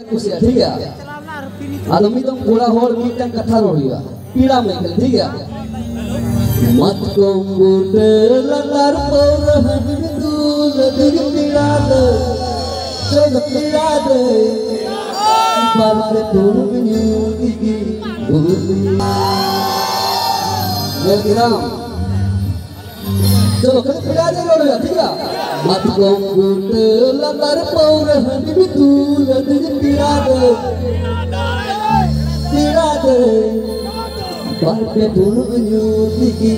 कुसिया ठीक है आदमी तो पूरा होर मीटन कथा रोहिया पीड़ा में खेल ठीक है मत कोंबुटे लतार पोर हबिन दूल दिल पीड़ा दे चल पीड़ा दे पर से दूर बिनु की भूली ये गिराम चलो कल पीड़ा दे रोहिया ठीक है मत कोंबुटे लतार पोर हबिन दूल दिल पीड़ा दे Porque tú no me ayudas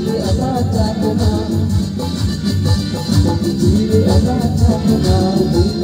Thank you.